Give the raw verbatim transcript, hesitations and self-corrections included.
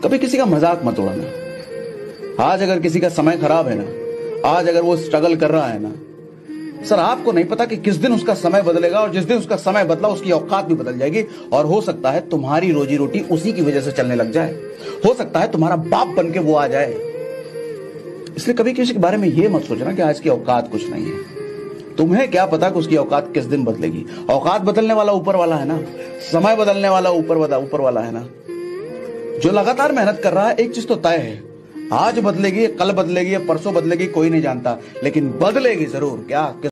कभी किसी का मजाक मत उड़ाना। आज अगर किसी का समय खराब है ना, आज अगर वो स्ट्रगल कर रहा है ना, सर आपको नहीं पता कि किस दिन उसका समय बदलेगा, और जिस दिन उसका समय बदला उसकी औकात भी बदल जाएगी, और हो सकता है तुम्हारी रोजी रोटी उसी की वजह से चलने लग जाए। हो सकता है तुम्हारा बाप बन के वो आ जाए। इसलिए कभी किसी के बारे में ये मत सोचना कि आज की औकात कुछ नहीं है। तुम्हें क्या पता कि उसकी औकात किस दिन बदलेगी। औकात बदलने वाला ऊपर वाला है ना, समय बदलने वाला ऊपर वाला ऊपर वाला है ना। जो लगातार मेहनत कर रहा है, एक चीज तो तय है, आज बदलेगी, कल बदलेगी, परसों बदलेगी, कोई नहीं जानता, लेकिन बदलेगी जरूर। क्या